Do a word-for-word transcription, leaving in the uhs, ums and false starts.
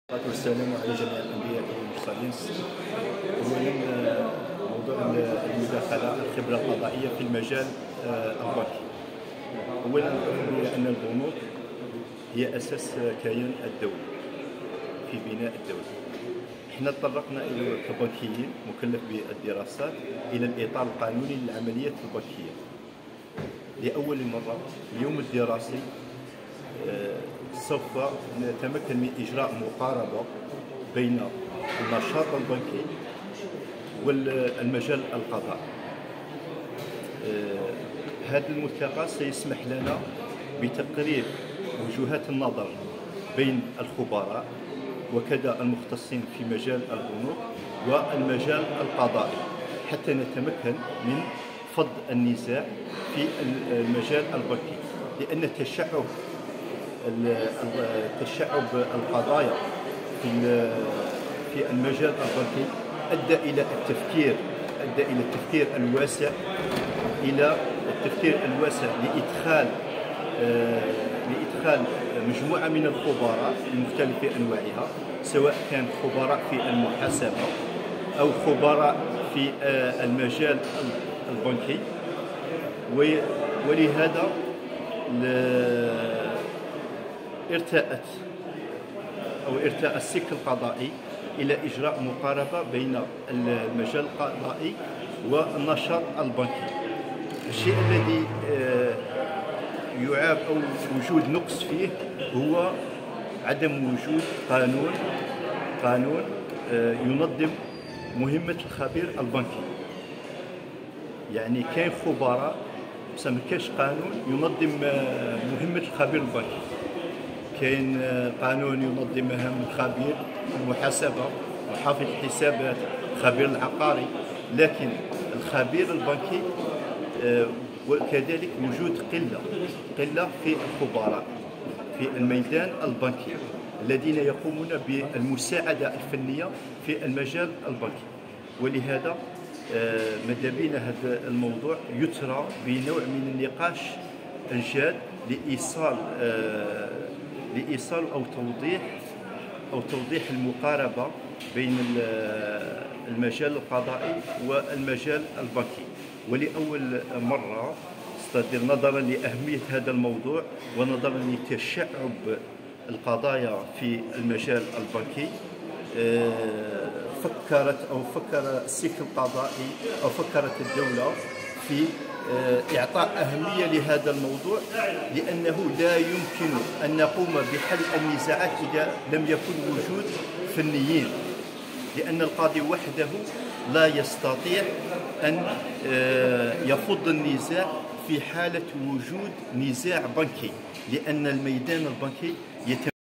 والصلاة والسلام على جميع الأنبياء والمرسلين. أولا موضوع المداخلة الخبرة القضائية في المجال البنكي. أولا بأن البنوك هي أساس كيان الدولة في بناء الدولة. احنا تطرقنا إلى كبنكيين مكلف بالدراسات إلى الإطار القانوني للعمليات البنكية لأول مرة. اليوم الدراسي سوف نتمكن من إجراء مقاربة بين النشاط البنكي والمجال القضائي. هذا الملتقى سيسمح لنا بتقريب وجهات النظر بين الخبراء وكذا المختصين في مجال البنوك والمجال القضائي حتى نتمكن من فض النزاع في المجال البنكي، لأن التشعب تشعب القضايا في في المجال البنكي ادى الى التفكير ادى الى التفكير الواسع الى التفكير الواسع لادخال لادخال مجموعه من الخبراء المختلف انواعها، سواء كان خبراء في المحاسبه او خبراء في المجال البنكي. ولهذا ارتأت أو ارتأى السلك القضائي إلى إجراء مقاربة بين المجال القضائي والنشاط البنكي. الشيء الذي يعاب أو وجود نقص فيه هو عدم وجود قانون قانون ينظم مهمة الخبير البنكي. يعني كاين خبراء بصح ما كاينش قانون ينظم مهمة الخبير البنكي. كاين قانون ينظم مهام الخبير المحاسبة، محافظ الحسابات، الخبير العقاري، لكن الخبير البنكي وكذلك وجود قلة قلة في الخبراء في الميدان البنكي الذين يقومون بالمساعدة الفنية في المجال البنكي. ولهذا ماذا بينا هذا الموضوع يثرى بنوع من النقاش الجاد لإيصال لإيصال أو توضيح أو توضيح المقاربة بين المجال القضائي والمجال البنكي. ولأول مرة استدير نظرا لأهمية هذا الموضوع ونظرا لتشعب القضايا في المجال البنكي، فكرت أو فكر السلك القضائي أو فكرت الدولة في إعطاء أهمية لهذا الموضوع، لأنه لا يمكن أن نقوم بحل النزاعات إذا لم يكن وجود فنيين، لأن القاضي وحده لا يستطيع أن يفض النزاع في حالة وجود نزاع بنكي، لأن الميدان البنكي يتم